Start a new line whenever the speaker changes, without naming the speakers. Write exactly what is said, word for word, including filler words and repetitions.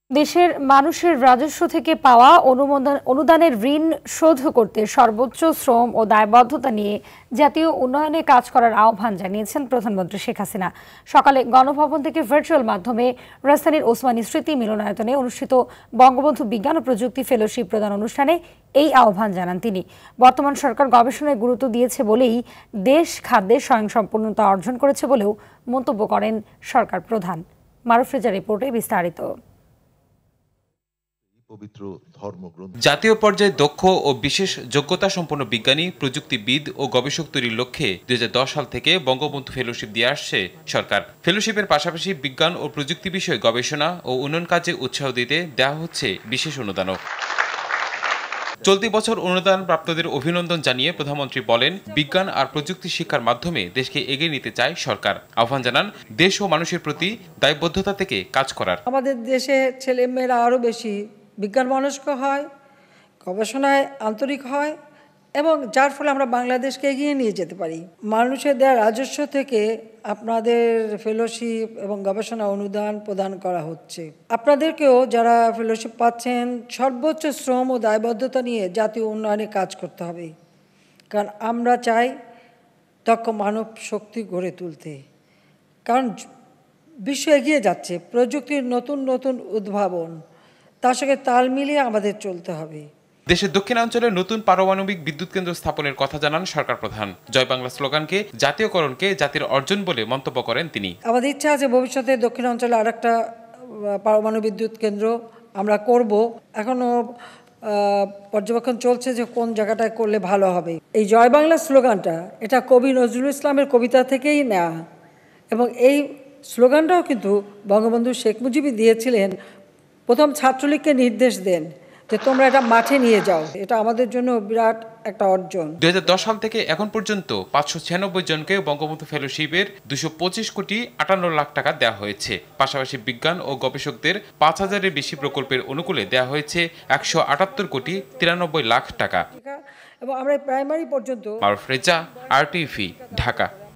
দেশের মানুষের রাজস্ব থেকে পাওয়া অনুদানের ঋণ শোধ করতে সর্বোচ্চ শ্রম ও দায়বদ্ধতা নিয়ে জাতীয় উন্নয়নে কাজ করার আহ্বান জানিয়েছেন প্রধানমন্ত্রী শেখ হাসিনা। সকালে গণভবন থেকে ভার্চুয়াল মাধ্যমে রাজধানীর ওসমানী স্মৃতি মিলনায়তনে অনুষ্ঠিত বঙ্গবন্ধু বিজ্ঞান ও প্রযুক্তি ফেলোশিপ প্রদান অনুষ্ঠানে এই আহ্বান জানান তিনি। বর্তমান সরকার গবেষণায় গুরুত্ব দিয়েছে বলেই দেশ খাদ্যে স্বয়ংসম্পূর্ণতা অর্জন করেছে বলেও মন্তব্য করেন সরকার প্রধান। মারুফ রেজা রিপোর্টে বিস্তারিত।
জাতীয় পর্যায়ে দক্ষ ও বিশেষ যোগ্যতা সম্পন্ন বিজ্ঞানী, প্রযুক্তিবিদ ও গবেষক তৈরির লক্ষ্যে দুই হাজার দশ সাল থেকে বঙ্গবন্ধু ফেলোশিপ দিয়ে আসছে সরকার। ফেলোশিপের পাশাপাশি বিজ্ঞান ও প্রযুক্তি বিষয়ে গবেষণা ও উন্নয়ন কাজে উৎসাহ দিতে দেওয়া হচ্ছে বিশেষ অনুদানও। চলতি বছর অনুদান প্রাপ্তদের অভিনন্দন জানিয়ে প্রধানমন্ত্রী বলেন, বিজ্ঞান আর প্রযুক্তি শিক্ষার মাধ্যমে দেশকে এগিয়ে নিতে চায় সরকার। আহ্বান জানান দেশ ও মানুষের প্রতি দায়বদ্ধতা থেকে কাজ করার।
আমাদের দেশে ছেলেমেয়েরা আরও বেশি বিজ্ঞান মনস্ক হয়, গবেষণায় আন্তরিক হয় এবং যার ফলে আমরা বাংলাদেশকে এগিয়ে নিয়ে যেতে পারি। মানুষের দেওয়া রাজস্ব থেকে আপনাদের ফেলোশিপ এবং গবেষণা অনুদান প্রদান করা হচ্ছে। আপনাদেরকেও যারা ফেলোশিপ পাচ্ছেন সর্বোচ্চ শ্রম ও দায়বদ্ধতা নিয়ে জাতীয় উন্নয়নে কাজ করতে হবে, কারণ আমরা চাই দক্ষ মানব শক্তি গড়ে তুলতে। কারণ বিশ্ব এগিয়ে যাচ্ছে, প্রযুক্তির নতুন নতুন উদ্ভাবন, তার সঙ্গে তাল মিলিয়ে আমাদের চলতে হবে।
দেশের দক্ষিণাঞ্চলে নতুন পারমাণবিক বিদ্যুৎ কেন্দ্র স্থাপনের কথা জানান সরকার প্রধান। জয় বাংলা স্লোগানকে জাতীয়করণকে জাতির অর্জন বলে মন্তব্য করেন তিনি।
আমাদের ইচ্ছা আছে ভবিষ্যতে দক্ষিণাঞ্চলে আর একটা পারমাণবিক বিদ্যুৎ কেন্দ্র আমরা করব। এখনো পর্যবেক্ষণ চলছে যে কোন জায়গাটায় করলে ভালো হবে। এই জয় বাংলা স্লোগানটা এটা কবি নজরুল ইসলামের কবিতা থেকেই নেওয়া এবং এই স্লোগানটাও কিন্তু বঙ্গবন্ধু শেখ মুজিবই দিয়েছিলেন। প্রথম ছাত্রলীগকে নির্দেশ দেন যে তোমরা এটা মাঠে নিয়ে যাও। এটা আমাদের জন্য বিরাট একটা অর্জন।
দুই হাজার দশ সাল থেকে এখন পর্যন্ত পাঁচশো ছিয়ানব্বই জনকে বঙ্গবন্ধু ফেলোশিপের দুশো পঁচিশ কোটি আটান্ন লাখ টাকা দেওয়া হয়েছে। পাশাপাশি বিজ্ঞান ও গবেষকদের পাঁচ হাজারের বেশি প্রকল্পের অনুকূলে দেওয়া হয়েছে একশো আটাত্তর কোটি তিরানব্বই লাখ টাকা।
এবং আমরা প্রাইমারি পর্যন্ত।
Maruf Reza, R TV, Dhaka.